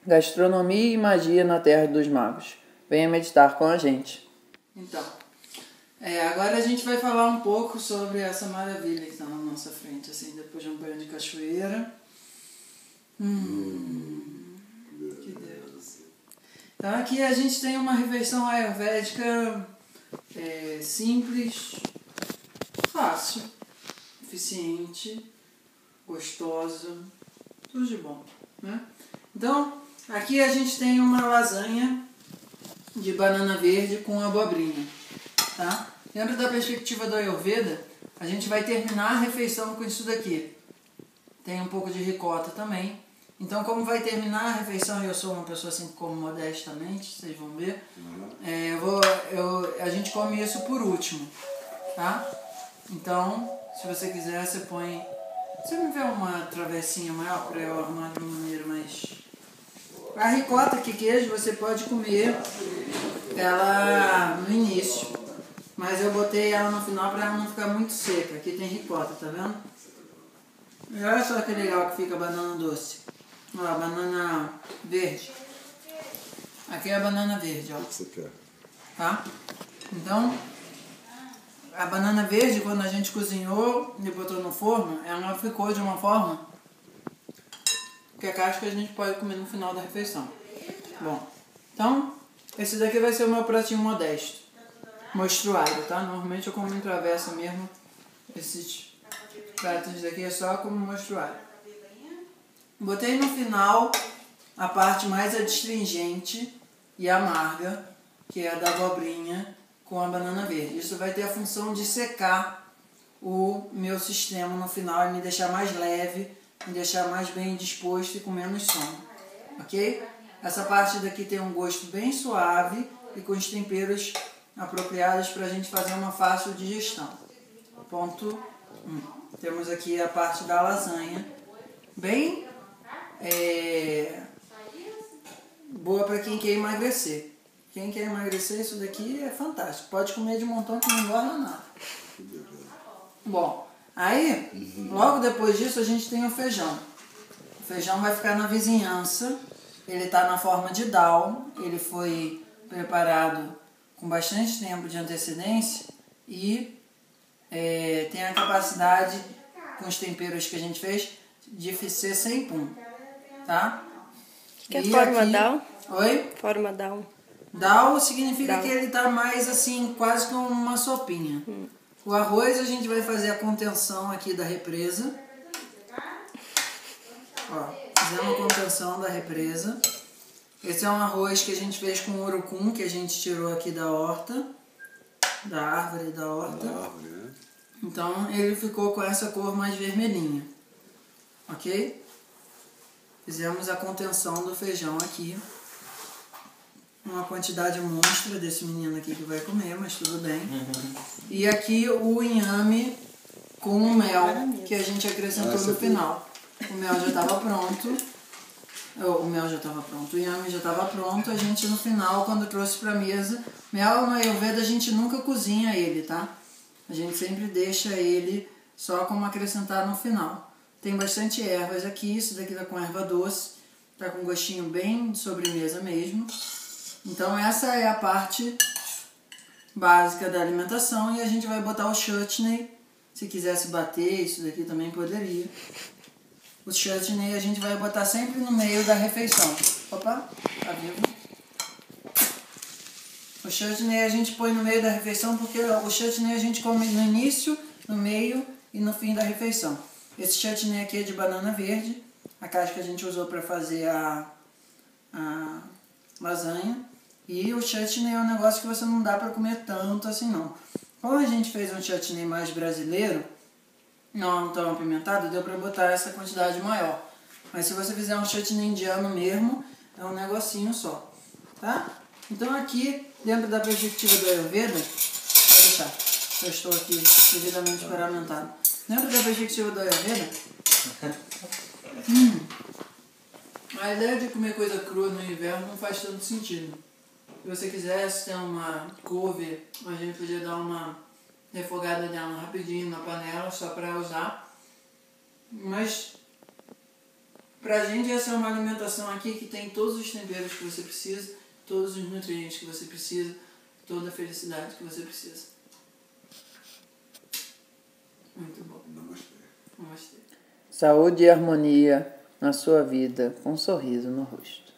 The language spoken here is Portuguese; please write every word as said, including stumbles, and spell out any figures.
Gastronomia e magia na Terra dos Magos. Venha meditar com a gente. Então, é, agora a gente vai falar um pouco sobre essa maravilha que está na nossa frente, assim, depois de um banho de cachoeira. Hum, que Deus. Então aqui a gente tem uma refeição ayurvédica é, simples, fácil, eficiente, gostosa, tudo de bom, né? Então, aqui a gente tem uma lasanha de banana verde com abobrinha, tá? Dentro da perspectiva do Ayurveda, a gente vai terminar a refeição com isso daqui. Tem um pouco de ricota também. Então, como vai terminar a refeição, e eu sou uma pessoa assim que como modestamente, vocês vão ver, é, eu vou, eu, a gente come isso por último, tá? Então, se você quiser, você põe... Você me vê uma travessinha maior para eu arrumar de uma maneira mais... A ricota, que queijo, você pode comer ela no início, mas eu botei ela no final para ela não ficar muito seca. Aqui tem ricota, tá vendo? E olha só que legal que fica a banana doce. Ó, a banana verde. Aqui é a banana verde, ó. O que você quer? Tá? Então, a banana verde, quando a gente cozinhou e botou no forno, ela ficou de uma forma que a casca a gente pode comer no final da refeição. Bom, então, esse daqui vai ser o meu pratinho modesto. Mostruário, tá? Normalmente eu como em travessa mesmo. Esses pratos daqui é só como mostruário. Botei no final a parte mais adstringente e amarga, que é a da abobrinha com a banana verde. Isso vai ter a função de secar o meu sistema no final e me deixar mais leve, me deixar mais bem disposto e com menos sono, ok? Essa parte daqui tem um gosto bem suave e com os temperos apropriados para a gente fazer uma fácil digestão. Ponto um. Temos aqui a parte da lasanha, bem é, boa para quem quer emagrecer. Quem quer emagrecer, isso daqui é fantástico. Pode comer de montão que não engorda nada. Bom, aí, logo depois disso, a gente tem o feijão. O feijão vai ficar na vizinhança. Ele está na forma de dal. Ele foi preparado com bastante tempo de antecedência e é, tem a capacidade, com os temperos que a gente fez, de ser sem pum. Tá? O que é e forma aqui... dal? Oi? Forma dal. Dal significa Dal. que ele está mais assim, quase como uma sopinha. Hum. O arroz a gente vai fazer a contenção aqui da represa. Ó, fizemos a contenção da represa. Esse é um arroz que a gente fez com urucum, que a gente tirou aqui da horta. Da árvore da horta. Da árvore, né? Então ele ficou com essa cor mais vermelhinha. Ok? Fizemos a contenção do feijão aqui. Uma quantidade monstra desse menino aqui que vai comer, mas tudo bem. Uhum. E aqui o inhame com o mel que a gente acrescentou no final. O mel já estava pronto. O mel já estava pronto. O inhame já estava pronto. A gente no final, quando trouxe para a mesa... Mel no Ayurveda a gente nunca cozinha ele, tá? A gente sempre deixa ele só como acrescentar no final. Tem bastante ervas aqui. Isso daqui tá com erva doce. Tá com um gostinho bem de sobremesa mesmo. Então essa é a parte básica da alimentação e a gente vai botar o chutney. Se quisesse bater, isso daqui também poderia. O chutney a gente vai botar sempre no meio da refeição. Opa, tá vivo. O chutney a gente põe no meio da refeição porque o chutney a gente come no início, no meio e no fim da refeição. Esse chutney aqui é de banana verde, a casca que a gente usou para fazer a, a lasanha. E o chutney é um negócio que você não dá para comer tanto assim não. Como a gente fez um chutney mais brasileiro, não tão apimentado, deu para botar essa quantidade maior. Mas se você fizer um chutney indiano mesmo, é um negocinho só. Tá? Então aqui, dentro da perspectiva do Ayurveda, pode deixar, eu estou aqui devidamente paramentado. Dentro da perspectiva do Ayurveda, hum, a ideia de comer coisa crua no inverno não faz tanto sentido. Se você quisesse ter uma couve, a gente podia dar uma refogada dela rapidinho na panela, só para usar. Mas Pra gente essa é uma alimentação aqui que tem todos os temperos que você precisa, todos os nutrientes que você precisa, toda a felicidade que você precisa. Muito bom. Namastê. Namastê. Saúde e harmonia na sua vida, com um sorriso no rosto.